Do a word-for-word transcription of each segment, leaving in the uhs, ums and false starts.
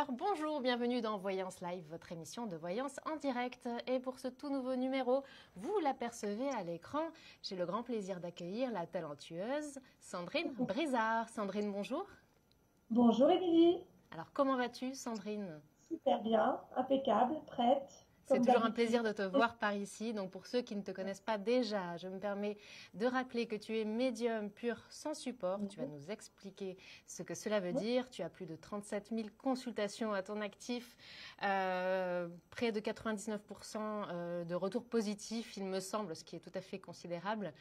auditeurs, bonjour, bienvenue dans Voyance Live, votre émission de voyance en direct. Et pour ce tout nouveau numéro, vous l'apercevez à l'écran, j'ai le grand plaisir d'accueillir la talentueuse Sandrine Brizard. Sandrine, bonjour. Bonjour Émilie. Alors comment vas-tu Sandrine? Super bien, impeccable, prête. C'est Comme toujours un d'habitude. plaisir de te voir par ici. Donc pour ceux qui ne te connaissent pas déjà, je me permets de rappeler que tu es médium pur sans support. Tu vas nous expliquer ce que cela veut dire. Tu as plus de trente-sept mille consultations à ton actif, euh, près de quatre-vingt-dix-neuf pour cent de retours positifs, il me semble, ce qui est tout à fait considérable.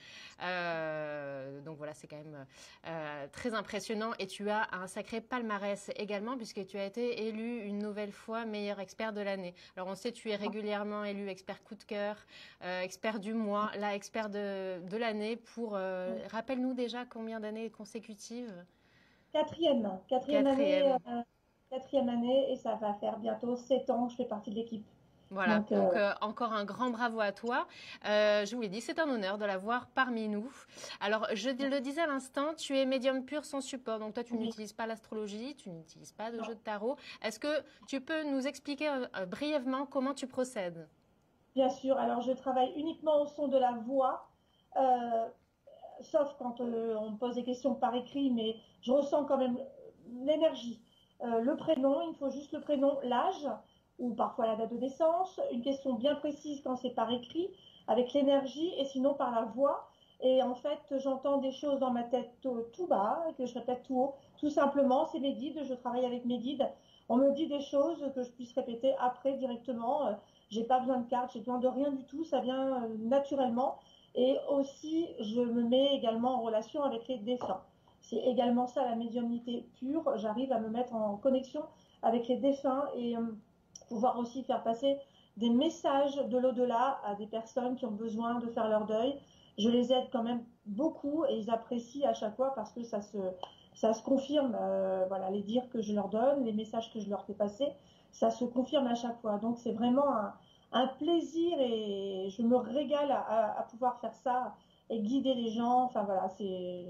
Euh, donc voilà, c'est quand même euh, très impressionnant. Et tu as un sacré palmarès également, puisque tu as été élu une nouvelle fois meilleur expert de l'année. Alors on sait, tu es régulièrement élu expert coup de cœur, euh, expert du mois, là expert de, de l'année. Pour euh, rappelle-nous déjà combien d'années consécutives? Quatrième, quatrième année, Quatrième. euh, quatrième année et ça va faire bientôt sept ans que je fais partie de l'équipe. Voilà, Donc, donc euh, euh, encore un grand bravo à toi. Euh, je vous l'ai dit, c'est un honneur de l'avoir parmi nous. Alors, je le disais à l'instant, tu es médium pur sans support. Donc toi, tu oui. n'utilises pas l'astrologie, tu n'utilises pas de Non. jeu de tarot. Est-ce que tu peux nous expliquer euh, brièvement comment tu procèdes? Bien sûr, alors je travaille uniquement au son de la voix, euh, sauf quand euh, on me pose des questions par écrit, mais je ressens quand même l'énergie. Euh, le prénom, il me faut juste le prénom, l'âge, ou parfois la date de naissance, une question bien précise quand c'est par écrit, avec l'énergie, et sinon par la voix. Et en fait, j'entends des choses dans ma tête tout, tout bas, que je répète tout haut. Tout simplement, c'est mes guides, je travaille avec mes guides. On me dit des choses que je puisse répéter après directement. Euh, J'ai pas besoin de carte, j'ai besoin de rien du tout, ça vient euh, naturellement. Et aussi, je me mets également en relation avec les défunts. C'est également ça la médiumnité pure. J'arrive à me mettre en connexion avec les défunts et euh, pouvoir aussi faire passer des messages de l'au-delà à des personnes qui ont besoin de faire leur deuil. Je les aide quand même beaucoup et ils apprécient à chaque fois parce que ça se, ça se confirme. Euh, voilà, les dires que je leur donne, les messages que je leur fais passer, ça se confirme à chaque fois. Donc c'est vraiment un, un plaisir et je me régale à, à, à pouvoir faire ça et guider les gens. Enfin voilà, c'est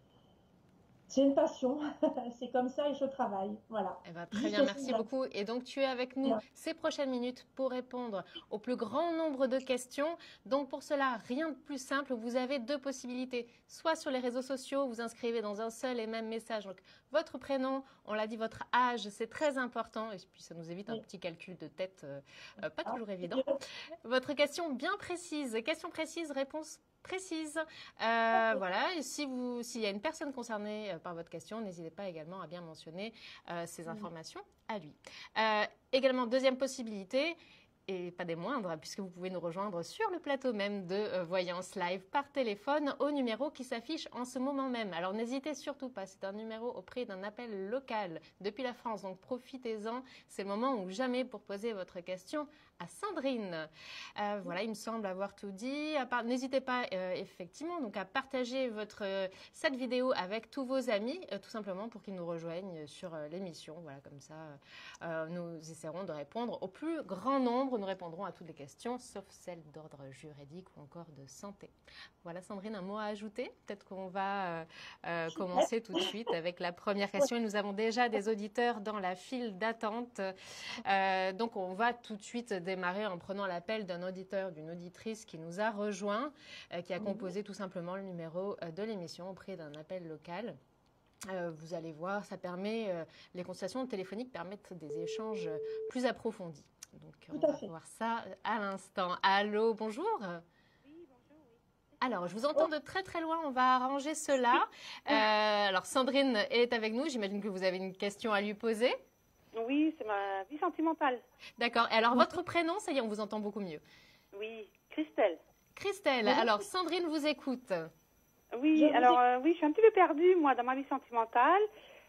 c'est une passion. C'est comme ça et je travaille. Voilà. Eh ben, très Juste bien, aussi, merci beaucoup. Et donc, tu es avec nous ces prochaines minutes pour répondre au plus grand nombre de questions. Donc, pour cela, rien de plus simple. Vous avez deux possibilités. Soit sur les réseaux sociaux, vous inscrivez dans un seul et même message. Donc, votre prénom, on l'a dit, votre âge, c'est très important. Et puis, ça nous évite un petit calcul de tête, euh, euh, pas toujours évident. Votre question bien précise. Question précise, réponse précise. Euh, voilà, et si vous, s'il y a une personne concernée euh, par votre question, n'hésitez pas également à bien mentionner euh, ces informations à lui. Euh, également, deuxième possibilité, et pas des moindres, puisque vous pouvez nous rejoindre sur le plateau même de euh, Voyance Live par téléphone au numéro qui s'affiche en ce moment même. Alors n'hésitez surtout pas, c'est un numéro au prix d'un appel local depuis la France, donc profitez-en, c'est le moment ou jamais pour poser votre question à Sandrine. Euh, voilà, il me semble avoir tout dit. N'hésitez pas euh, effectivement donc à partager votre, euh, cette vidéo avec tous vos amis, euh, tout simplement pour qu'ils nous rejoignent sur euh, l'émission. Voilà, comme ça, euh, nous essaierons de répondre au plus grand nombre. Nous répondrons à toutes les questions, sauf celles d'ordre juridique ou encore de santé. Voilà, Sandrine, un mot à ajouter? Peut-être qu'on va euh, euh, commencer tout de suite avec la première question. Et nous avons déjà des auditeurs dans la file d'attente. Euh, donc, on va tout de suite démarrer en prenant l'appel d'un auditeur, d'une auditrice qui nous a rejoint, euh, qui a composé tout simplement le numéro euh, de l'émission auprès d'un appel local. Euh, vous allez voir, ça permet, euh, les consultations téléphoniques permettent des échanges plus approfondis. Donc, Tout on à va fait. voir ça à l'instant. Allô, bonjour. Oui, bonjour, oui. Alors, je vous entends de très très loin, on va arranger cela. Euh, alors, Sandrine est avec nous, j'imagine que vous avez une question à lui poser. Oui, c'est ma vie sentimentale. D'accord, et alors votre prénom, ça y est, on vous entend beaucoup mieux. Oui, Christelle. Christelle, Bonjour. alors Sandrine vous écoute. Oui, Je vous alors écoute. euh, oui, je suis un petit peu perdue, moi, dans ma vie sentimentale.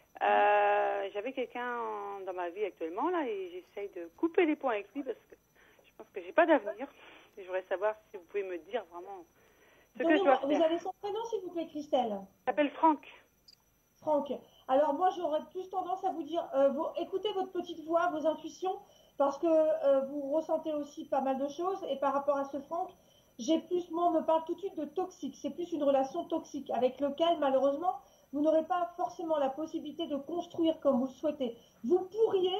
Euh, J'avais quelqu'un en- dans ma vie actuellement, là, et j'essaye de couper les ponts avec lui parce que je pense que j'ai pas d'avenir. Et je voudrais savoir si vous pouvez me dire vraiment ce que je dois Donnez-moi- Vous faire. avez son prénom, s'il vous plaît, Christelle? Il s'appelle Franck. Franck. Alors moi, j'aurais plus tendance à vous dire, euh, vos- écoutez votre petite voix, vos intuitions, parce que euh, vous ressentez aussi pas mal de choses. Et par rapport à ce Franck, j'ai plus, moi, on me parle tout de suite de toxique. C'est plus une relation toxique avec lequel, malheureusement, vous n'aurez pas forcément la possibilité de construire comme vous le souhaitez. Vous pourriez, mais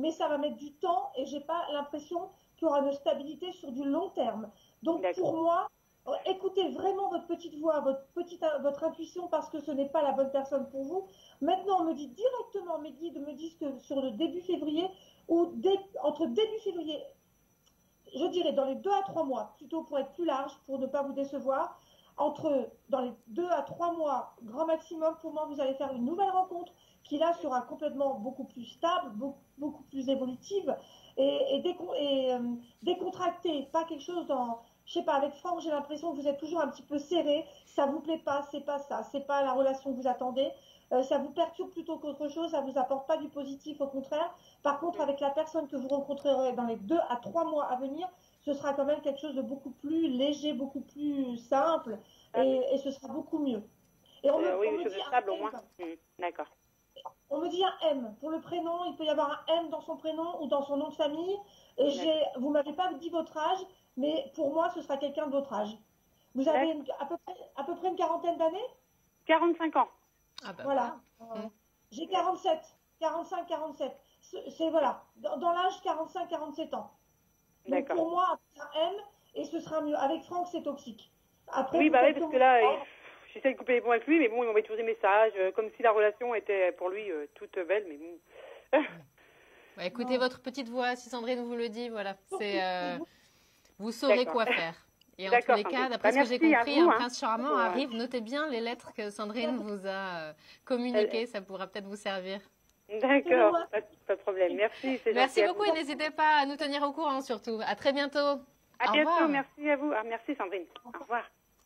mais ça va mettre du temps et j'ai pas l'impression qu'il y aura une stabilité sur du long terme. Donc pour moi, écoutez vraiment votre petite voix, votre, petite, votre intuition, parce que ce n'est pas la bonne personne pour vous. Maintenant, on me dit directement, mes guides me disent que sur le début février, ou dès, entre début février, je dirais dans les deux à trois mois, plutôt pour être plus large, pour ne pas vous décevoir, entre dans les deux à trois mois, grand maximum, pour moi, vous allez faire une nouvelle rencontre qui là sera complètement beaucoup plus stable, beaucoup, beaucoup plus évolutive et, et, décon, et euh, décontractée, pas quelque chose dans... Je sais pas, avec Franck, j'ai l'impression que vous êtes toujours un petit peu serré, ça vous plaît pas, c'est pas ça, c'est pas la relation que vous attendez, euh, ça vous perturbe plutôt qu'autre chose, ça vous apporte pas du positif, au contraire. Par contre, avec la personne que vous rencontrerez dans les deux à trois mois à venir, ce sera quand même quelque chose de beaucoup plus léger, beaucoup plus simple, et, et ce sera beaucoup mieux. Et on euh, me, oui, on me dit stable un au moins. Mmh, d'accord. On me dit un M. Pour le prénom, il peut y avoir un M dans son prénom ou dans son nom de famille. Et j'ai, vous m'avez pas dit votre âge, mais pour moi, ce sera quelqu'un de votre âge. Vous avez une, à, peu près, à peu près une quarantaine d'années? quarante-cinq ans. Ah bah voilà. voilà. Mmh. J'ai quarante-sept, quarante-cinq, quarante-sept. C'est voilà, dans, dans l'âge quarante-cinq, quarante-sept ans. Donc pour moi, un M et ce sera mieux. Avec Franck, c'est toxique. Après, oui, bah oui, parce que là, il... j'essaie de couper les ponts avec lui, mais bon, il m'envoie toujours des messages, euh, comme si la relation était pour lui euh, toute belle, mais bon. Bah, écoutez non. votre petite voix, si Sandrine vous le dit, voilà, c'est, euh, vous saurez quoi faire. Et en tous les cas, d'après bah, ce que j'ai compris, vous, un hein. prince charmant ouais. arrive. Notez bien les lettres que Sandrine vous a euh, communiquées, ça pourra peut-être vous servir. D'accord, pas, pas de problème. Merci. Merci beaucoup et n'hésitez pas à nous tenir au courant surtout. À très bientôt. À au bientôt, revoir. Merci à vous. Ah, merci Sandrine. Au revoir.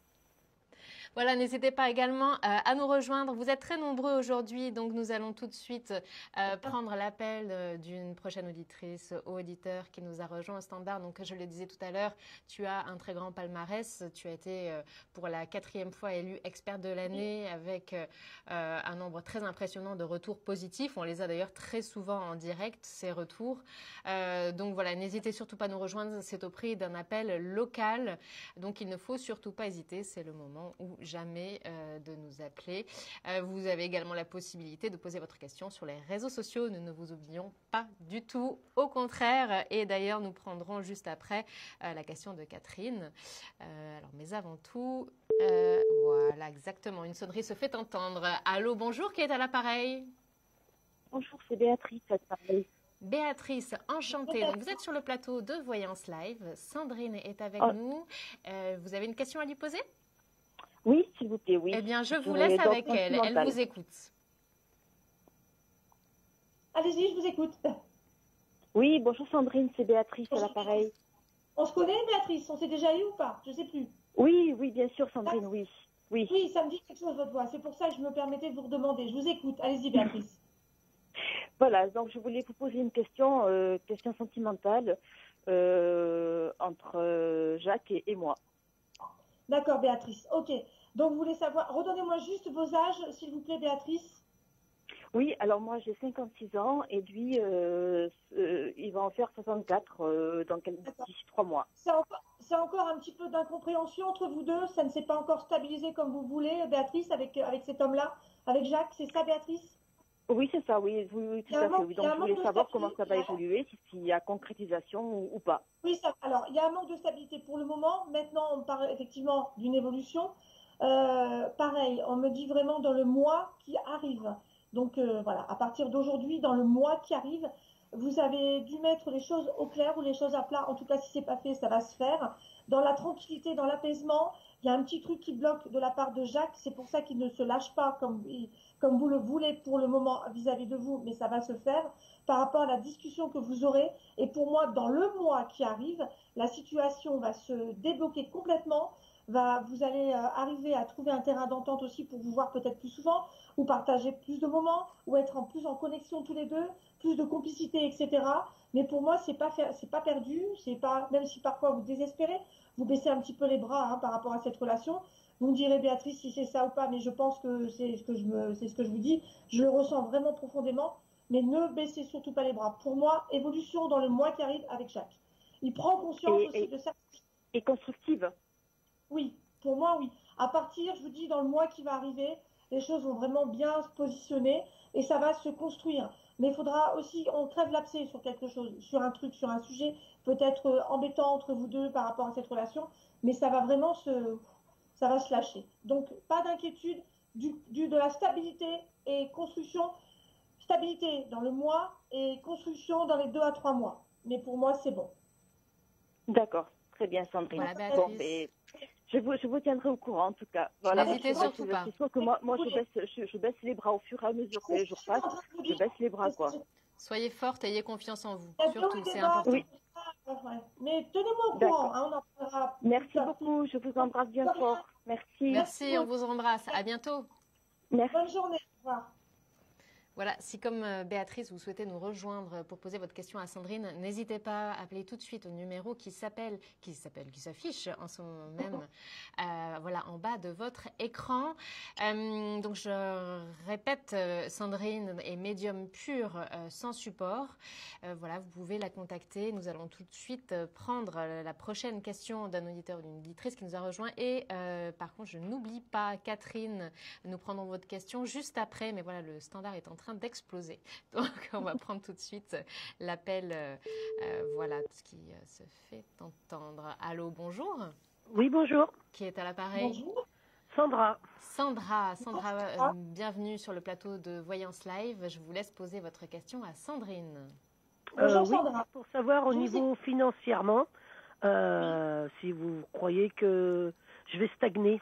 Voilà, n'hésitez pas également euh, à nous rejoindre. Vous êtes très nombreux aujourd'hui, donc nous allons tout de suite euh, prendre l'appel euh, d'une prochaine auditrice ou auditeur qui nous a rejoint au standard. Donc, je le disais tout à l'heure, tu as un très grand palmarès. Tu as été euh, pour la quatrième fois élue experte de l'année avec euh, un nombre très impressionnant de retours positifs. On les a d'ailleurs très souvent en direct, ces retours. Euh, donc voilà, n'hésitez surtout pas à nous rejoindre. C'est au prix d'un appel local. Donc, il ne faut surtout pas hésiter. C'est le moment où jamais euh, de nous appeler. Euh, vous avez également la possibilité de poser votre question sur les réseaux sociaux. Nous ne vous oublions pas du tout, au contraire. Et d'ailleurs, nous prendrons juste après euh, la question de Catherine. Euh, alors, mais avant tout, euh, voilà, exactement, une sonnerie se fait entendre. Allô, bonjour, qui est à l'appareil? Bonjour, c'est Béatrice à l'appareil. Béatrice, enchantée. Donc, vous êtes sur le plateau de Voyance Live. Sandrine est avec oh. nous. Euh, vous avez une question à lui poser? Oui, s'il vous plaît, oui. Eh bien, je vous laisse avec elle. Elle vous écoute. Allez-y, je vous écoute. Oui, bonjour Sandrine, c'est Béatrice à l'appareil. On se connaît, Béatrice? On s'est déjà eu ou pas? Je ne sais plus. Oui, oui, bien sûr, Sandrine, oui. oui. Oui, ça me dit quelque chose, votre voix. C'est pour ça que je me permettais de vous redemander. Je vous écoute. Allez-y, Béatrice. Voilà, donc je voulais vous poser une question, euh, question sentimentale euh, entre euh, Jacques et, et moi. D'accord, Béatrice. Ok. Donc, vous voulez savoir... Redonnez-moi juste vos âges, s'il vous plaît, Béatrice. Oui, alors moi, j'ai cinquante-six ans et lui, euh, euh, il va en faire soixante-quatre euh, dans d'ici trois mois. C'est encore, c'est encore un petit peu d'incompréhension entre vous deux. Ça ne s'est pas encore stabilisé comme vous voulez, Béatrice, avec, avec cet homme-là, avec Jacques. C'est ça, Béatrice? Oui, c'est ça, oui, oui, oui tout à fait. Oui. Donc, je voulais savoir comment ça va évoluer, s'il y a concrétisation ou, ou pas. Oui, ça, alors, il y a un manque de stabilité pour le moment. Maintenant, on parle effectivement d'une évolution. Euh, pareil, on me dit vraiment dans le mois qui arrive. Donc, euh, voilà, à partir d'aujourd'hui, dans le mois qui arrive, vous avez dû mettre les choses au clair ou les choses à plat. En tout cas, si ce n'est pas fait, ça va se faire. Dans la tranquillité, dans l'apaisement, il y a un petit truc qui bloque de la part de Jacques. C'est pour ça qu'il ne se lâche pas comme, comme vous le voulez pour le moment vis-à-vis de vous, mais ça va se faire par rapport à la discussion que vous aurez. Et pour moi, dans le mois qui arrive, la situation va se débloquer complètement. Va, vous allez euh, arriver à trouver un terrain d'entente aussi pour vous voir peut-être plus souvent, ou partager plus de moments, ou être en plus en connexion tous les deux, plus de complicité, et cetera. Mais pour moi, c'est pas c'est pas perdu, c'est pas, même si parfois vous désespérez, vous baissez un petit peu les bras hein, par rapport à cette relation. Vous me direz, Béatrice, si c'est ça ou pas, mais je pense que c'est ce que je me, c'est ce que je vous dis. Je le ressens vraiment profondément, mais ne baissez surtout pas les bras. Pour moi, évolution dans le mois qui arrive avec Jacques. Il prend conscience et, aussi et, de ça. Et constructive. Oui, pour moi, oui. À partir, je vous dis, dans le mois qui va arriver, les choses vont vraiment bien se positionner et ça va se construire. Mais il faudra aussi, on crève l'abcès sur quelque chose, sur un truc, sur un sujet peut-être euh, embêtant entre vous deux par rapport à cette relation, mais ça va vraiment se, ça va se lâcher. Donc, pas d'inquiétude, du, du, de la stabilité et construction, stabilité dans le mois et construction dans les deux à trois mois. Mais pour moi, c'est bon. D'accord, très bien, Sandrine. Voilà, Bon, mais je vous, je vous tiendrai au courant, en tout cas. Voilà, n'hésitez parce que surtout je- pas. C'est sûr que moi, moi je, baisse, je, je baisse les bras au fur et à mesure que les jours passent. Je baisse les bras, quoi. Soyez forte, ayez confiance en vous. Il y a Surtout, bien des c'est bas, important. Oui. ouais. Mais tenez-moi au D'accord. courant, hein, on en parlera. Merci plus tard. beaucoup, je vous embrasse bien fort. Merci. Merci, on vous embrasse. À bientôt. Merci. Bonne journée. Au revoir. Voilà, si comme euh, Béatrice, vous souhaitez nous rejoindre pour poser votre question à Sandrine, n'hésitez pas à appeler tout de suite au numéro qui s'appelle, qui s'appelle, qui s'affiche en ce moment même, euh, voilà, en bas de votre écran. Euh, donc je répète, euh, Sandrine est médium pur, euh, sans support. Euh, voilà, vous pouvez la contacter. Nous allons tout de suite euh, prendre euh, la prochaine question d'un auditeur ou d'une auditrice qui nous a rejoint. Et euh, par contre, je n'oublie pas, Catherine, nous prendrons votre question juste après. Mais voilà, le standard est en train d'exploser. Donc, on va prendre tout de suite l'appel, euh, euh, voilà, ce qui euh, se fait entendre. Allô, bonjour. Oui, bonjour. Qui est à l'appareil? Bonjour. Sandra. Sandra. Sandra, euh, Ah. bienvenue sur le plateau de Voyance Live. Je vous laisse poser votre question à Sandrine. Bonjour, Euh, oui, Sandra. pour savoir au Je vous niveau financièrement, euh, si vous croyez que je vais stagner.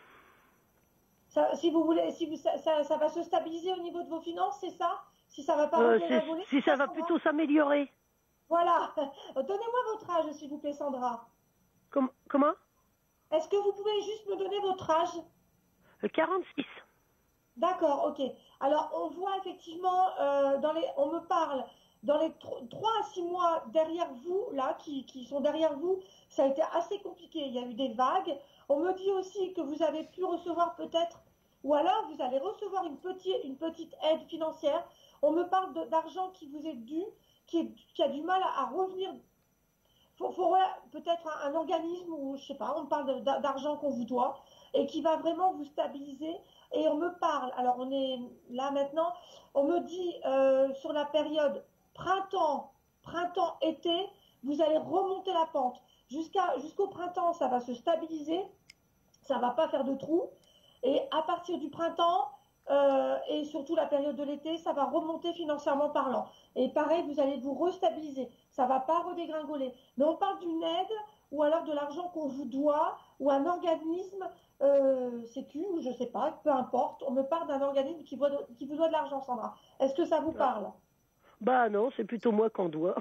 Ça, si vous voulez, si vous, ça, ça, ça va se stabiliser au niveau de vos finances, c'est ça? Si ça va pas Euh, redéragoler, c'est- si ça va Sandra plutôt s'améliorer. Voilà. Donnez-moi votre âge, s'il vous plaît, Sandra. Com- comment Est-ce que vous pouvez juste me donner votre âge? Euh, quarante-six. D'accord, ok. Alors, on voit effectivement, euh, dans les, on me parle, dans les trois à six mois derrière vous, là, qui, qui sont derrière vous, ça a été assez compliqué. Il y a eu des vagues. On me dit aussi que vous avez pu recevoir peut-être, ou alors vous allez recevoir une petite, une petite aide financière. On me parle de- d'argent qui vous est dû, qui, est- qui a du mal à, à revenir. Il faudrait peut-être un, un organisme, ou je sais pas, on parle de- d'a- d'argent qu'on vous doit, et qui va vraiment vous stabiliser. Et on me parle, alors on est là maintenant, on me dit euh, sur la période printemps, printemps-été, vous allez remonter la pente. Jusqu'à, jusqu'au printemps, ça va se stabiliser, ça ne va pas faire de trous. Et à partir du printemps, euh, et surtout la période de l'été, ça va remonter financièrement parlant. Et pareil, vous allez vous restabiliser. Ça ne va pas redégringoler. Mais on parle d'une aide ou alors de l'argent qu'on vous doit ou un organisme, euh, sécu ou je ne sais pas, peu importe. On me parle d'un organisme qui vous, qui vous doit de l'argent, Sandra. Est-ce que ça vous parle? Bah non, c'est plutôt moi qu'on doit.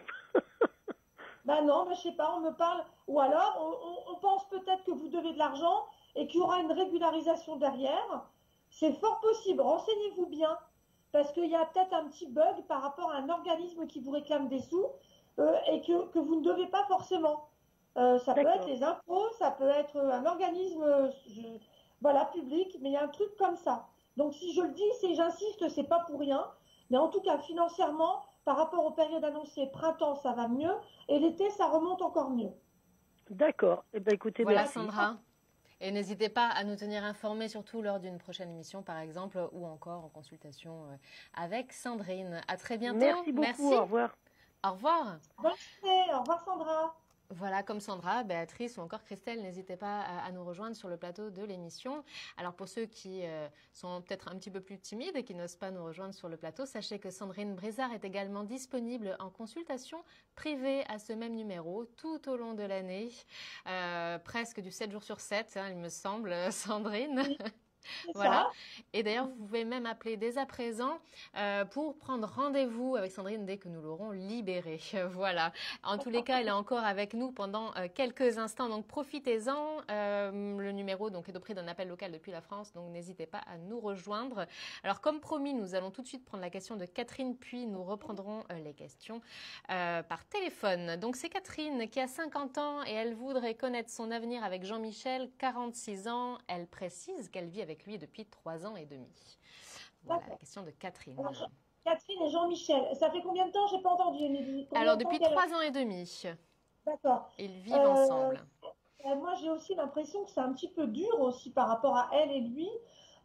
Ben non, mais je sais pas, on me parle. Ou alors, on, on- on pense peut-être que vous devez de l'argent et qu'il y aura une régularisation derrière. C'est fort possible. Renseignez-vous bien, parce qu'il y a peut-être un petit bug par rapport à un organisme qui vous réclame des sous euh, et que, que vous ne devez pas forcément. Euh, ça peut D'accord. être les impôts, ça peut être un organisme euh, je- voilà, public, mais il y a un truc comme ça. Donc si je le dis, c'est j'insiste, c'est pas pour rien. Mais en tout cas, financièrement, par rapport aux périodes annoncées, printemps, ça va mieux. Et l'été, ça remonte encore mieux. D'accord. Eh ben écoutez, Voilà, merci. Sandra. Et n'hésitez pas à nous tenir informés, surtout lors d'une prochaine émission, par exemple, ou encore en consultation euh, avec Sandrine. À très bientôt. Merci beaucoup. Merci. Au revoir. Au revoir. Bonne journée. Au revoir, Sandra. Voilà, comme Sandra, Béatrice ou encore Christelle, n'hésitez pas à, à nous rejoindre sur le plateau de l'émission. Alors pour ceux qui euh, sont peut-être un petit peu plus timides et qui n'osent pas nous rejoindre sur le plateau, sachez que Sandrine Brizard est également disponible en consultation privée à ce même numéro tout au long de l'année, euh, presque du sept jours sur sept, hein, il me semble, Sandrine. C'est Voilà. ça. Et d'ailleurs, vous pouvez même appeler dès à présent euh, pour prendre rendez-vous avec Sandrine dès que nous l'aurons libérée. Voilà. En tous les cas, elle est encore avec nous pendant euh, quelques instants, donc profitez-en. Euh, le numéro donc, est au prix d'un appel local depuis la France, donc n'hésitez pas à nous rejoindre. Alors, comme promis, nous allons tout de suite prendre la question de Catherine, puis nous reprendrons euh, les questions euh, par téléphone. Donc, c'est Catherine qui a cinquante ans et elle voudrait connaître son avenir avec Jean-Michel, quarante-six ans. Elle précise qu'elle vit avec lui depuis trois ans et demi. Voilà la question de Catherine. Alors, Jean- Catherine et Jean-Michel, ça fait combien de temps? J'ai pas entendu, Émilie. Combien Alors, de temps depuis qu'elle- trois ans et demi, D'accord. ils vivent Euh, ensemble. Euh, Moi, j'ai aussi l'impression que c'est un petit peu dur aussi par rapport à elle et lui.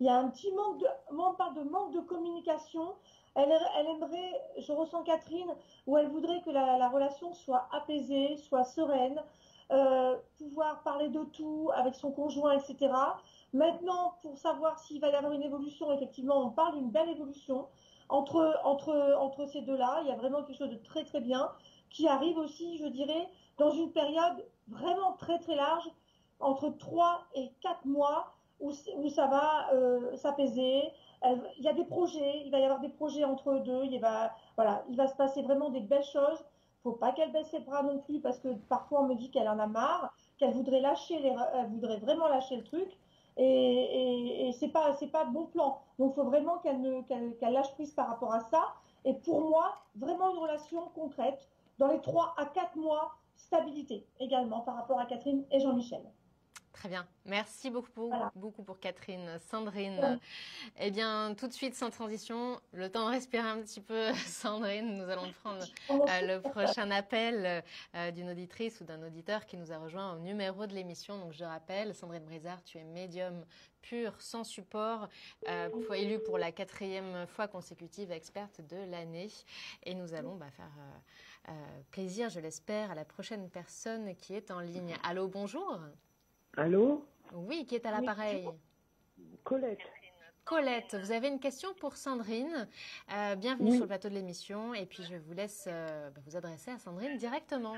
Il y a un petit manque de, moi on parle de manque de communication. Elle, elle aimerait, je ressens Catherine, où elle voudrait que la, la relation soit apaisée, soit sereine, euh, pouvoir parler de tout avec son conjoint, et cetera. Maintenant, pour savoir s'il va y avoir une évolution, effectivement, on parle d'une belle évolution entre, entre, entre ces deux-là. Il y a vraiment quelque chose de très très bien qui arrive aussi, je dirais, dans une période vraiment très très large, entre trois et quatre mois, où, où ça va euh, s'apaiser. Il y a des projets, il va y avoir des projets entre eux deux, il va, voilà, il va se passer vraiment des belles choses. Il ne faut pas qu'elle baisse les bras non plus, parce que parfois on me dit qu'elle en a marre, qu'elle voudrait lâcher les, elle voudrait vraiment lâcher le truc, et, et, et c'est pas, c'est pas bon plan. Donc il faut vraiment qu'elle ne, qu'elle, qu'elle lâche prise par rapport à ça. Et pour moi, vraiment une relation concrète, dans les trois à quatre mois, stabilité également par rapport à Catherine et Jean-Michel. Très bien. Merci beaucoup, Voilà. beaucoup pour Catherine. Sandrine, eh bien, tout de suite, sans transition, le temps de respirer un petit peu, Sandrine, nous allons prendre euh, le prochain appel euh, d'une auditrice ou d'un auditeur qui nous a rejoint au numéro de l'émission. Donc, je rappelle, Sandrine Brizard, tu es médium pur, sans support, euh, élue pour la quatrième fois consécutive experte de l'année. Et nous allons bah, faire euh, euh, plaisir, je l'espère, à la prochaine personne qui est en ligne. Allô, bonjour. Allô? Oui, qui est à l'appareil? Colette. Colette, vous avez une question pour Sandrine. Euh, bienvenue Oui. sur le plateau de l'émission. Et puis, je vous laisse euh, bah, vous adresser à Sandrine directement.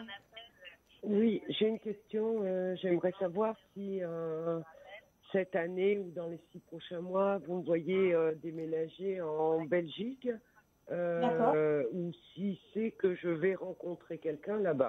Oui, j'ai une question. Euh, J'aimerais savoir si euh, cette année ou dans les six prochains mois, vous me voyez euh, déménager en Belgique euh, ou si c'est que je vais rencontrer quelqu'un là-bas.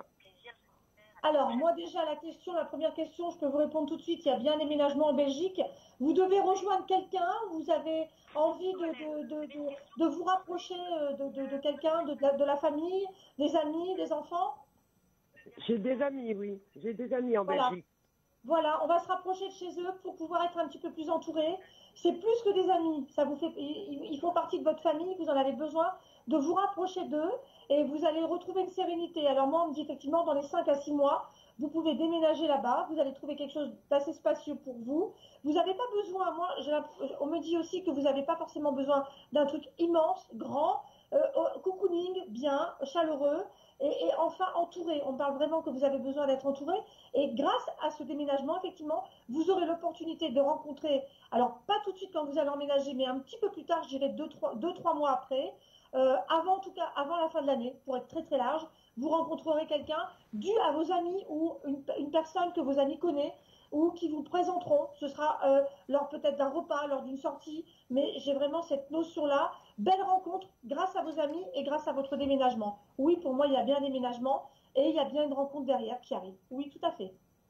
Alors, moi déjà, la question, la première question, je peux vous répondre tout de suite. Il y a bien un déménagement en Belgique. Vous devez rejoindre quelqu'un. Vous avez envie de, de, de, de, de vous rapprocher de, de, de quelqu'un, de, de la famille, des amis, des enfants? J'ai des amis, oui. J'ai des amis en Voilà. Belgique. Voilà, on va se rapprocher de chez eux pour pouvoir être un petit peu plus entourés. C'est plus que des amis. Ça vous fait, ils font partie de votre famille. Vous en avez besoin de vous rapprocher d'eux et vous allez retrouver une sérénité. Alors moi, on me dit effectivement, dans les cinq à six mois, vous pouvez déménager là-bas. Vous allez trouver quelque chose d'assez spacieux pour vous. Vous n'avez pas besoin, moi, on me dit aussi que vous n'avez pas forcément besoin d'un truc immense, grand, euh, cocooning, bien, chaleureux. Et, et enfin entouré, on parle vraiment que vous avez besoin d'être entouré et grâce à ce déménagement, effectivement, vous aurez l'opportunité de rencontrer, alors pas tout de suite quand vous allez emménager, mais un petit peu plus tard, je dirais deux, trois, deux, trois mois après, euh, avant en tout cas, avant la fin de l'année, pour être très très large, vous rencontrerez quelqu'un dû à vos amis ou une, une personne que vos amis connaissent ou qui vous présenteront, ce sera euh, lors peut-être d'un repas, lors d'une sortie, mais j'ai vraiment cette notion-là. Belle rencontre grâce à vos amis et grâce à votre déménagement. Oui, pour moi, il y a bien un déménagement et il y a bien une rencontre derrière qui arrive. Oui, tout à fait.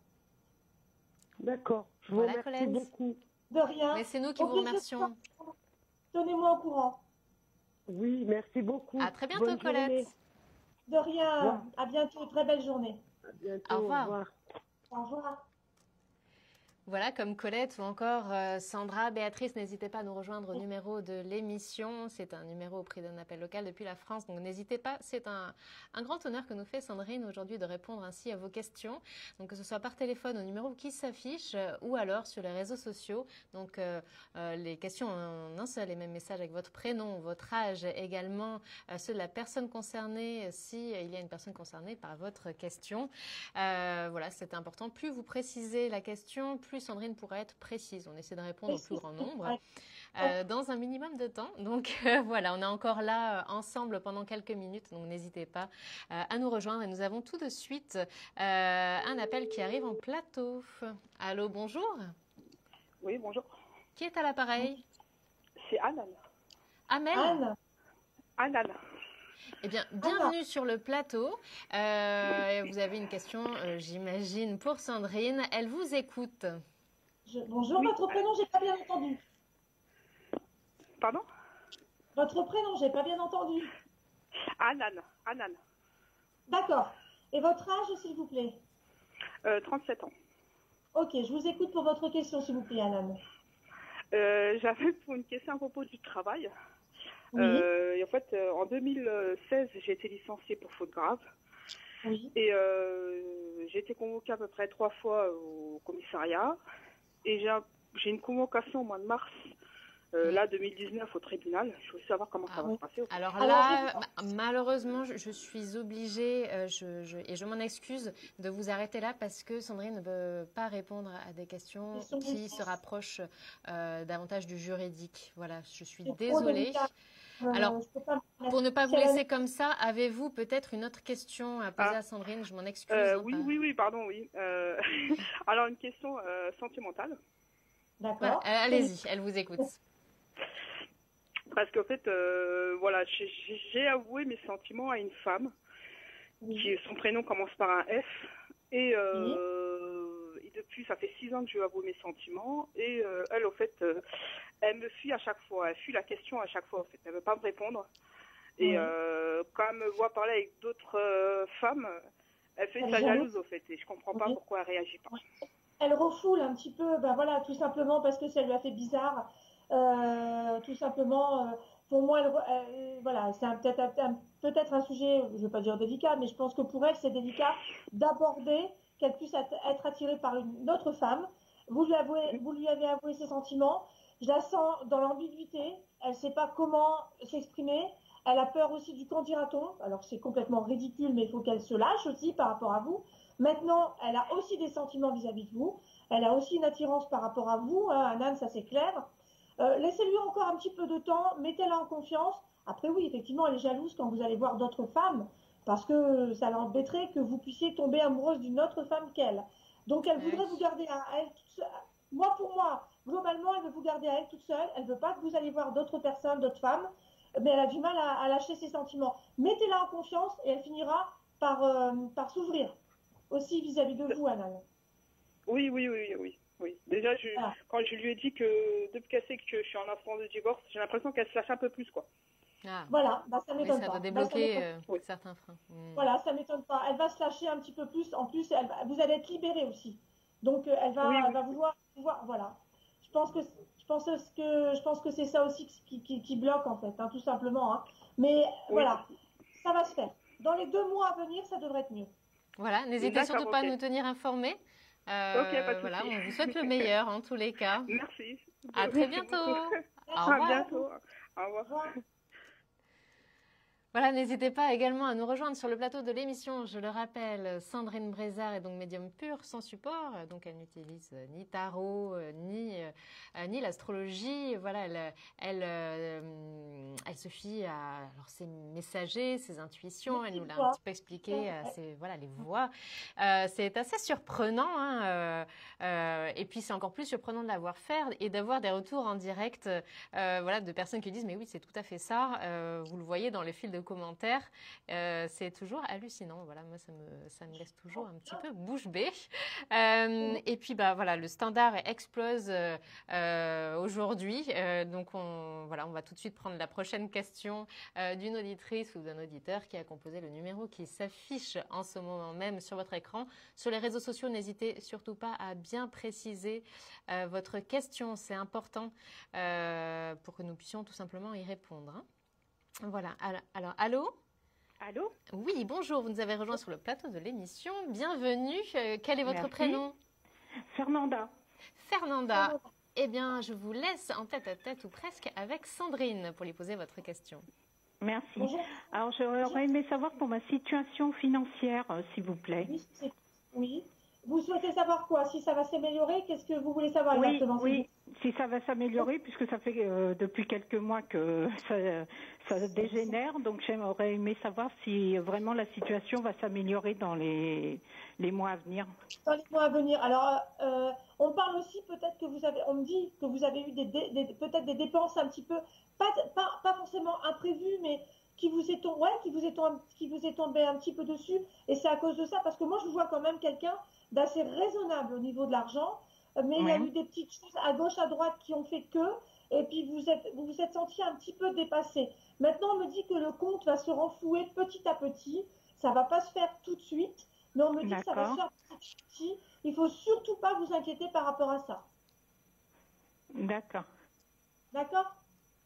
D'accord. Je vous Voilà, remercie Colette. beaucoup. De rien. Mais c'est nous qui Au vous plaisir. remercions. Tenez-moi au courant. Oui, merci beaucoup. À très bientôt, Bonne Colette. journée. De rien. Au revoir. À bientôt. Très belle journée. À bientôt. Au revoir. Au revoir. Au revoir. Voilà, comme Colette ou encore euh, Sandra, Béatrice, n'hésitez pas à nous rejoindre au numéro de l'émission. C'est un numéro au prix d'un appel local depuis la France, donc n'hésitez pas. C'est un, un grand honneur que nous fait Sandrine aujourd'hui de répondre ainsi à vos questions. Donc que ce soit par téléphone au numéro qui s'affiche euh, ou alors sur les réseaux sociaux. Donc euh, euh, les questions en un seul et même message avec votre prénom, votre âge, également euh, ceux de la personne concernée, si il y a une personne concernée par votre question. Euh, voilà, c'est important. Plus vous précisez la question, plus Sandrine pourra être précise. On essaie de répondre au plus grand nombre euh, dans un minimum de temps. Donc euh, voilà, on est encore là euh, ensemble pendant quelques minutes. Donc n'hésitez pas euh, à nous rejoindre. Et nous avons tout de suite euh, un appel qui arrive en plateau. Allô, bonjour. Oui, bonjour. Qui est à l'appareil? C'est Anne. Amel. Anne. Anne. Eh bien, bienvenue sur le plateau. Euh, vous avez une question, euh, j'imagine, pour Sandrine. Elle vous écoute. Je... Bonjour, Oui. votre prénom, j'ai pas bien entendu. Pardon? Votre prénom, j'ai pas bien entendu. Anne. Anne. D'accord. Et votre âge, s'il vous plaît? Euh, trente-sept ans. Ok, je vous écoute pour votre question, s'il vous plaît, Anne. Euh, J'avais pour une question à propos du travail. Oui. Euh, et en fait, euh, en deux mille seize, j'ai été licenciée pour faute grave. Oui. Et euh, j'ai été convoquée à peu près trois fois au commissariat. Et j'ai un- j'ai une convocation au mois de mars Euh, là, deux mille dix-neuf au tribunal. Je veux savoir comment ça Ah, va se passer. alors Alors, là, ma- malheureusement, je, je suis obligée, euh, je, je- et je m'en excuse, de vous arrêter là parce que Sandrine ne peut pas répondre à des questions Question qui justice. se rapprochent euh, davantage du juridique. Voilà, je suis C'est trop désolée. délicat. Euh, Alors, je peux pas me pour ne pas vous mettre- laisser comme ça, avez-vous peut-être une autre question à poser Ah. à Sandrine? Je m'en excuse. Euh, hein, oui, pas- oui, oui, pardon, oui. Euh, alors, une question euh, sentimentale. Voilà, D'accord. allez-y, elle vous écoute. Parce qu'en fait, euh, voilà, j'ai- j'ai j'ai avoué mes sentiments à une femme, Oui. qui son prénom commence par un F. Et, euh, et depuis, ça fait six ans que je lui avoue mes sentiments. Et euh, elle, au fait, euh, elle me fuit à chaque fois. Elle fuit la question à chaque fois, en fait. Elle ne veut pas me répondre. Et Oui. euh, quand elle me voit parler avec d'autres euh, femmes, elle fait Elle sa est jalouse. jalouse, au fait. Et je comprends pas Oui. pourquoi elle réagit pas. Elle refoule un petit peu, ben voilà, tout simplement parce que ça lui a fait bizarre. Euh, tout simplement, euh, pour moi, elle, re- elle- voilà, c'est un- peut-être un, peut-être un sujet, je ne vais pas dire délicat, mais je pense que pour elle, c'est délicat d'aborder qu'elle puisse être être attirée par une autre femme. Vous lui, avouez, vous lui avez avoué ses sentiments. Je la sens dans l'ambiguïté. Elle ne sait pas comment s'exprimer. Elle a peur aussi du qu'en dira-t-on. Alors c'est complètement ridicule, mais il faut qu'elle se lâche aussi par rapport à vous. Maintenant, elle a aussi des sentiments vis-à-vis de vous. Elle a aussi une attirance par rapport à vous, hein, Anan, ça c'est clair. Euh, laissez-lui encore un petit peu de temps, mettez-la en confiance. Après oui, effectivement, elle est jalouse quand vous allez voir d'autres femmes, parce que ça l'embêterait que vous puissiez tomber amoureuse d'une autre femme qu'elle. Donc elle Oui. voudrait vous garder à elle toute seule. Moi, pour moi, globalement, elle veut vous garder à elle toute seule. Elle ne veut pas que vous alliez voir d'autres personnes, d'autres femmes, mais elle a du mal à, à lâcher ses sentiments. Mettez-la en confiance et elle finira par, euh, par s'ouvrir aussi vis-à-vis de vous, Anan. Oui, oui, oui, oui. oui. Déjà, je, Voilà. quand je lui ai dit que depuis qu'elle sait que je suis en instance de divorce, j'ai l'impression qu'elle se lâche un peu plus, quoi. Ah, Voilà, bah, ça oui, m'étonne ça pas. doit Bah, ça débloquer m'étonne- euh, Oui. certains freins. Hmm. Voilà, ça m'étonne pas. Elle va se lâcher un petit peu plus. En plus, elle va- vous allez être libérée aussi. Donc, euh, elle va, Oui, oui. elle va vouloir, pouvoir- voilà. Je pense que, je pense que, je pense que c'est ça aussi qui, qui, qui bloque en fait, hein, tout simplement. Hein. Mais voilà, ça va se faire. Dans les deux mois à venir, ça devrait être mieux. Voilà, n'hésitez D'accord, surtout pas à ok. nous tenir informés. Euh, Ok, pas de voilà, souci. on vous souhaite le meilleur en tous les cas. Merci. À très Merci bientôt. beaucoup. Au À revoir. bientôt. Au revoir. Au revoir. Voilà, n'hésitez pas également à nous rejoindre sur le plateau de l'émission. Je le rappelle, Sandrine Brézard est donc médium pur, sans support. Donc, elle n'utilise ni tarot, euh, ni, euh, ni l'astrologie. Voilà, elle, elle, euh, elle se fie à alors, ses messagers, ses intuitions. Elle nous l'a un petit peu expliqué, euh, ses, voilà, les voix. Euh, c'est assez surprenant. Hein, euh, euh, et puis, c'est encore plus surprenant de la voir faire et d'avoir des retours en direct euh, voilà, de personnes qui disent « Mais oui, c'est tout à fait ça. Euh, » Vous le voyez dans les fils de commentaires, euh, c'est toujours hallucinant. Voilà, moi ça me ça me laisse toujours un petit peu bouche bée. Euh, et puis bah voilà, le standard explose euh, euh, aujourd'hui. Euh, donc on voilà, on va tout de suite prendre la prochaine question euh, d'une auditrice ou d'un auditeur qui a composé le numéro qui s'affiche en ce moment même sur votre écran. Sur les réseaux sociaux, n'hésitez surtout pas à bien préciser euh, votre question. C'est important euh, pour que nous puissions tout simplement y répondre. Hein. Voilà, alors, alors, allô? Allô? Oui, bonjour, vous nous avez rejoint sur le plateau de l'émission. Bienvenue, euh, quel est votre Merci. prénom? Fernanda. Fernanda. Eh bien, je vous laisse en tête à tête ou presque avec Sandrine pour lui poser votre question. Merci. Bonjour. Alors, j'aurais aimé savoir pour ma situation financière, euh, s'il vous plaît. Oui, c'est- oui. Vous souhaitez savoir quoi? Si ça va s'améliorer? Qu'est-ce que vous voulez savoir Oui, exactement? oui, si ça va s'améliorer, puisque ça fait euh, depuis quelques mois que ça, ça dégénère, donc j'aimerais aimé savoir si vraiment la situation va s'améliorer dans les, les mois à venir. Dans les mois à venir. Alors, euh, on parle aussi peut-être que vous avez, on me dit que vous avez eu des, dé- des- peut-être des dépenses un petit peu, pas, pas, pas forcément imprévues, mais qui vous est tombé, ouais, qui vous est tombé, qui vous est tombé un petit peu dessus. Et c'est à cause de ça, parce que moi, je vois quand même quelqu'un d'assez raisonnable au niveau de l'argent, mais il y a Oui. eu des petites choses à gauche, à droite qui ont fait que, et puis vous êtes, vous vous êtes senti un petit peu dépassé. Maintenant, on me dit que le compte va se renflouer petit à petit. Ça va pas se faire tout de suite, mais on me dit que ça va se D'accord. faire petit à petit. Il faut surtout pas vous inquiéter par rapport à ça. D'accord. D'accord?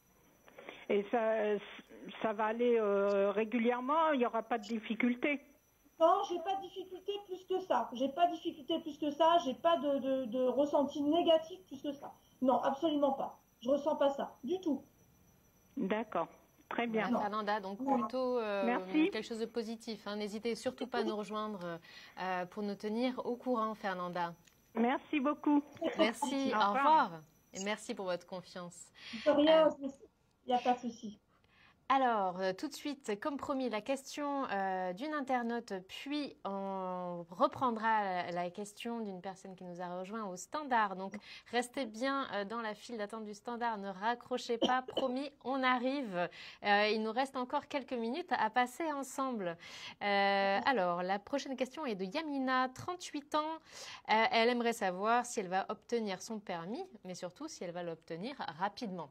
Et ça, ça va aller euh, régulièrement, il n'y aura pas de difficulté. Non, j'ai pas de difficulté plus que ça. J'ai pas de difficulté plus que ça. J'ai pas de, de, de ressenti négatif plus que ça. Non, absolument pas. Je ressens pas ça du tout. D'accord. Très bien. Voilà, Fernanda, donc plutôt euh, Merci. quelque chose de positif. Hein. N'hésitez surtout pas à nous rejoindre euh, pour nous tenir au courant, Fernanda. Merci beaucoup. Merci, Au au revoir. revoir. Et merci pour votre confiance. De rien, Euh, il n'y a pas de souci. Alors, euh, tout de suite, comme promis, la question euh, d'une internaute, puis on reprendra la, la question d'une personne qui nous a rejoint au standard. Donc, restez bien euh, dans la file d'attente du standard, ne raccrochez pas, promis, on arrive. Euh, il nous reste encore quelques minutes à passer ensemble. Euh, alors, la prochaine question est de Yamina, trente-huit ans. Euh, elle aimerait savoir si elle va obtenir son permis, mais surtout si elle va l'obtenir rapidement.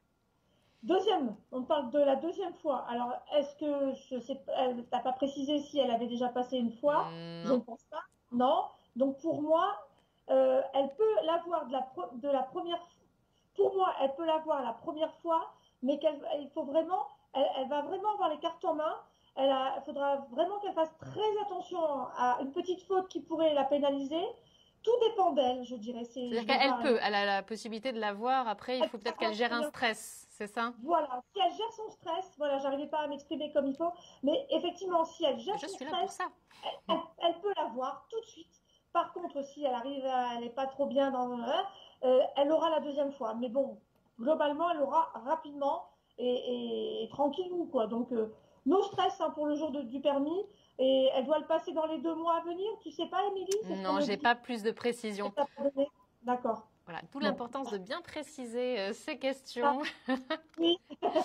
Deuxième, on parle de la deuxième fois. Alors, est-ce que, je sais, elle t'a pas précisé si elle avait déjà passé une fois? Non. Je ne pense pas. Non. Donc, pour moi, euh, elle peut l'avoir de la, de la première. Pour moi, elle peut l'avoir la première fois, mais qu'elle, il faut vraiment, elle, elle va vraiment avoir les cartes en main. Elle a, il faudra vraiment qu'elle fasse très attention à une petite faute qui pourrait la pénaliser. Tout dépend d'elle, je dirais. C'est, C'est-à-dire je qu'elle vois, peut, elle a la possibilité de l'avoir. Après, il faut peut-être qu'elle gère un stress, c'est ça? Voilà, si elle gère son stress, voilà, j'arrivais pas à m'exprimer comme il faut, mais effectivement, si elle gère Je son suis là pour stress, ça. elle, elle, elle peut l'avoir tout de suite. Par contre, si elle arrive, à, elle n'est pas trop bien dans, euh, elle aura la deuxième fois. Mais bon, globalement, elle aura rapidement et, et, et tranquillou, quoi. Donc, euh, no stress hein, pour le jour de, du permis. Et elle doit le passer dans les deux mois à venir. Tu sais pas, Émilie? Non, j'ai pas plus de précision. D'accord. Voilà, d'où l'importance de bien préciser euh, ces questions. Oui.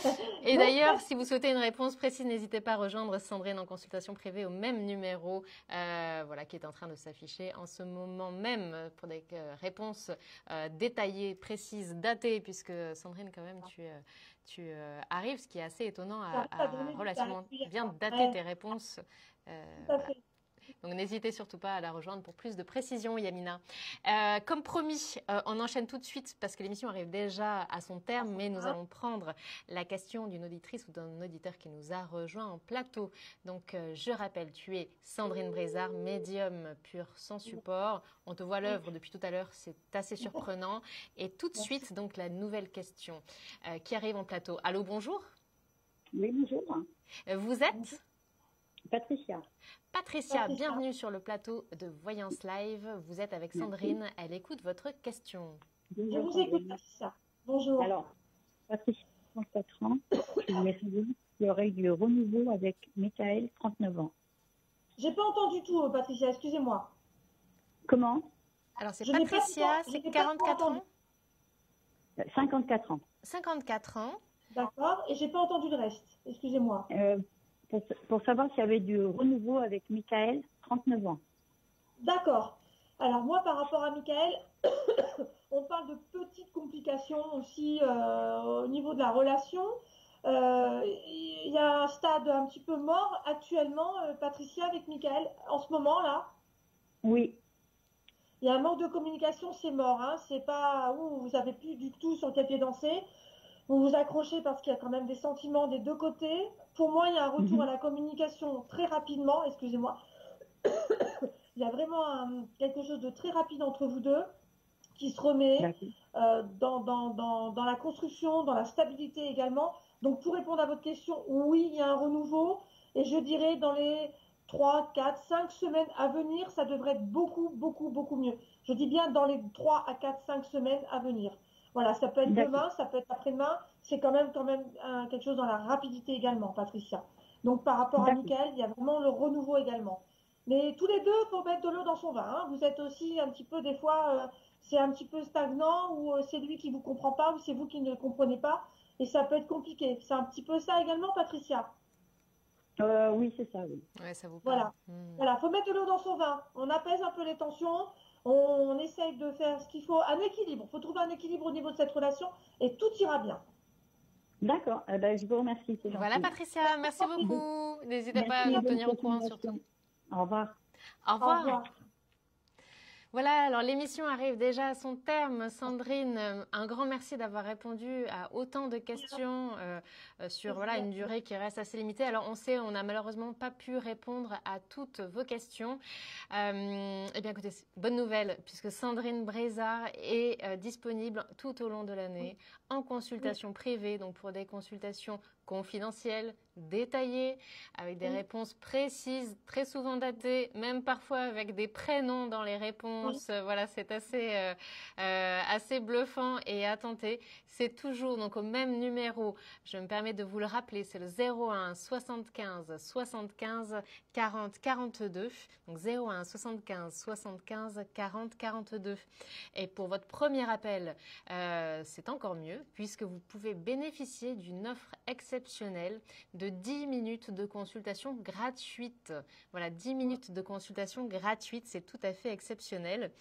Et d'ailleurs, si vous souhaitez une réponse précise, n'hésitez pas à rejoindre Sandrine en consultation privée au même numéro, euh, voilà, qui est en train de s'afficher en ce moment même pour des euh, réponses euh, détaillées, précises, datées, puisque Sandrine, quand même, tu, euh, tu euh, arrives, ce qui est assez étonnant à, à relativement bien dater tes réponses. Euh, voilà. Donc n'hésitez surtout pas à la rejoindre pour plus de précision, Yamina. Euh, comme promis, euh, on enchaîne tout de suite parce que l'émission arrive déjà à son terme, mais nous allons prendre la question d'une auditrice ou d'un auditeur qui nous a rejoint en plateau. Donc euh, je rappelle, tu es Sandrine Brézard, médium pur sans support. On te voit l'œuvre depuis tout à l'heure, c'est assez surprenant. Et tout de suite, donc la nouvelle question euh, qui arrive en plateau. Allô, bonjour. Oui, bonjour. Vous êtes Patricia. Patricia, bienvenue sur le plateau de Voyance Live. Vous êtes avec Sandrine. Merci. Elle écoute votre question. Bonjour, je vous écoute, Patricia. Bonjour. Alors, Patricia, trente-quatre ans. Je voulais savoir s'il y aurait du renouveau avec Michael, trente-neuf ans. J'ai pas entendu tout, Patricia, excusez-moi. Comment? Alors, c'est Patricia, c'est quarante-quatre ans? cinquante-quatre ans. cinquante-quatre ans. D'accord, et j'ai pas entendu le reste, excusez-moi. Euh, Pour, pour savoir s'il y avait du renouveau avec Michael, trente-neuf ans. D'accord. Alors moi, par rapport à Michael, on parle de petites complications aussi euh, au niveau de la relation. Euh, il y a un stade un petit peu mort actuellement, euh, Patricia, avec Michael, en ce moment-là. Oui. Il y a un manque de communication, c'est mort. Hein. C'est pas où vous n'avez plus du tout sur quel pied danser. Vous vous accrochez parce qu'il y a quand même des sentiments des deux côtés. Pour moi, il y a un retour mmh. à la communication très rapidement. Excusez-moi. Il y a vraiment un, quelque chose de très rapide entre vous deux qui se remet euh, dans, dans, dans, dans la construction, dans la stabilité également. Donc, pour répondre à votre question, oui, il y a un renouveau. Et je dirais dans les trois, quatre, cinq semaines à venir, ça devrait être beaucoup, beaucoup, beaucoup mieux. Je dis bien dans les trois à quatre, cinq semaines à venir. Voilà, ça peut être demain, ça peut être après-demain. C'est quand même, quand même un, quelque chose dans la rapidité également, Patricia. Donc, par rapport à Michael, il y a vraiment le renouveau également. Mais tous les deux, il faut mettre de l'eau dans son vin. Hein. Vous êtes aussi un petit peu, des fois, euh, c'est un petit peu stagnant ou euh, c'est lui qui ne vous comprend pas ou c'est vous qui ne le comprenez pas. Et ça peut être compliqué. C'est un petit peu ça également, Patricia. Euh, oui, c'est ça, oui. Ouais, ça vous parle. Voilà, il mmh. voilà, faut mettre de l'eau dans son vin. On apaise un peu les tensions. On, on essaye de faire ce qu'il faut, un équilibre. Il faut trouver un équilibre au niveau de cette relation et tout ira bien. D'accord, eh ben, je vous remercie. Voilà, Patricia, merci beaucoup. N'hésitez pas à nous tenir au courant surtout. Au revoir. Au revoir. Au revoir. Voilà, alors l'émission arrive déjà à son terme. Sandrine, euh, un grand merci d'avoir répondu à autant de questions euh, euh, sur voilà, une durée qui reste assez limitée. Alors on sait, on n'a malheureusement pas pu répondre à toutes vos questions. Euh, eh bien écoutez, bonne nouvelle, puisque Sandrine Brézard est euh, disponible tout au long de l'année en consultation privée, donc pour des consultations confidentielles, détaillées, avec des Oui. réponses précises, très souvent datées, même parfois avec des prénoms dans les réponses. Oui. Voilà, c'est assez, euh, euh, assez bluffant et à tenter. C'est toujours donc au même numéro. Je me permets de vous le rappeler, c'est le zéro un soixante-quinze soixante-quinze quarante quarante-deux. Donc zéro un soixante-quinze soixante-quinze quarante quarante-deux. Et pour votre premier appel, euh, c'est encore mieux puisque vous pouvez bénéficier d'une offre exceptionnelle de dix minutes de consultation gratuite. Voilà, dix minutes de consultation gratuite, c'est tout à fait exceptionnel.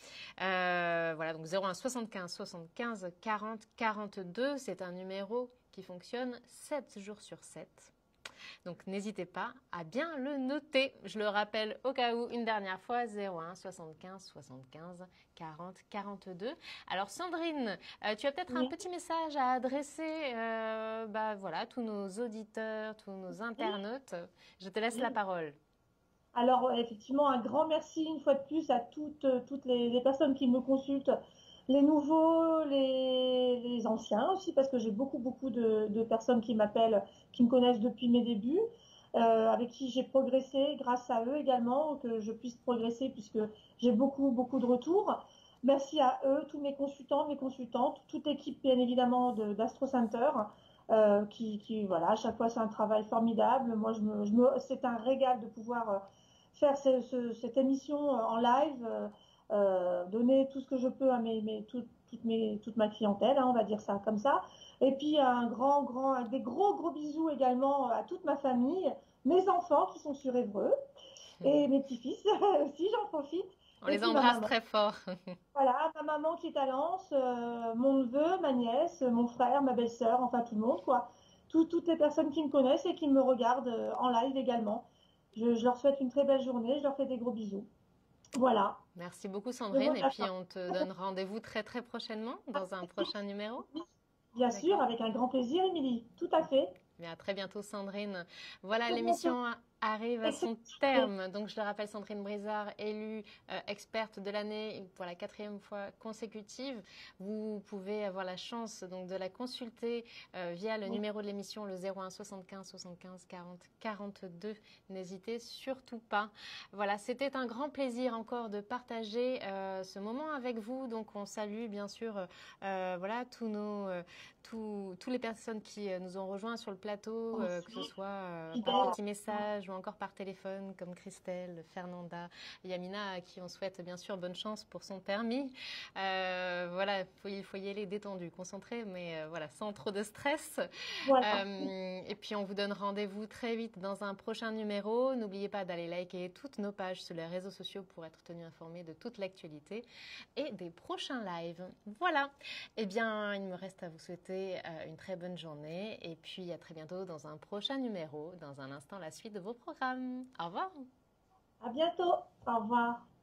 Euh, voilà, donc zéro un soixante-quinze soixante-quinze quarante quarante-deux, c'est un numéro qui fonctionne sept jours sur sept. Donc n'hésitez pas à bien le noter. Je le rappelle au cas où une dernière fois, zéro un soixante-quinze soixante-quinze quarante quarante-deux. Alors Sandrine, euh, tu as peut-être oui. un petit message à adresser euh, bah, voilà, tous nos auditeurs, tous nos internautes. Je te laisse oui. la parole. Alors effectivement, un grand merci une fois de plus à toutes, toutes les, les personnes qui me consultent. Les nouveaux, les, les anciens aussi, parce que j'ai beaucoup, beaucoup de, de personnes qui m'appellent, qui me connaissent depuis mes débuts, euh, avec qui j'ai progressé grâce à eux également, que je puisse progresser puisque j'ai beaucoup, beaucoup de retours. Merci à eux, tous mes consultants, mes consultantes, toute l'équipe bien évidemment d'Astro Center, euh, qui, qui, voilà, à chaque fois c'est un travail formidable. Moi, je me, je me, c'est un régal de pouvoir faire ce, ce, cette émission en live. Euh, Euh, donner tout ce que je peux à mes, mes, tout, toute, mes, toute ma clientèle, hein, on va dire ça comme ça. Et puis un grand, grand, des gros, gros bisous également à toute ma famille, mes enfants qui sont sur Évreux et mes petits-fils aussi, j'en profite. On et les embrasse très fort. Voilà, ma maman qui est à Lens, euh, mon neveu, ma nièce, mon frère, ma belle-sœur, enfin tout le monde, quoi. Tout, toutes les personnes qui me connaissent et qui me regardent en live également. Je, je leur souhaite une très belle journée, je leur fais des gros bisous. Voilà. Merci beaucoup Sandrine et puis on te donne rendez-vous très très prochainement dans un prochain numéro. Bien sûr, avec un grand plaisir Émilie, tout à fait. Bien, à très bientôt Sandrine. Voilà, l'émission arrive à son terme. Donc je le rappelle, Sandrine Brézard, élue euh, experte de l'année pour la quatrième fois consécutive. Vous pouvez avoir la chance donc de la consulter euh, via le oui. numéro de l'émission, le zéro un soixante-quinze soixante-quinze quarante quarante-deux. N'hésitez surtout pas. Voilà, c'était un grand plaisir encore de partager euh, ce moment avec vous. Donc on salue bien sûr euh, voilà, tous nos, euh, tous, tous les personnes qui euh, nous ont rejoints sur le plateau, euh, que ce soit euh, par petit message ou encore par téléphone, comme Christelle, Fernanda, Yamina, à qui on souhaite bien sûr bonne chance pour son permis. Euh, voilà, faut, il faut y aller détendu, concentré, mais euh, voilà, sans trop de stress. Voilà. Euh, et puis on vous donne rendez-vous très vite dans un prochain numéro. N'oubliez pas d'aller liker toutes nos pages sur les réseaux sociaux pour être tenu informé de toute l'actualité et des prochains lives. Voilà. Eh bien, il me reste à vous souhaiter euh, une très bonne journée et puis à très bientôt dans un prochain numéro. Dans un instant, la suite de vos programmes. Au revoir. À bientôt. Au revoir.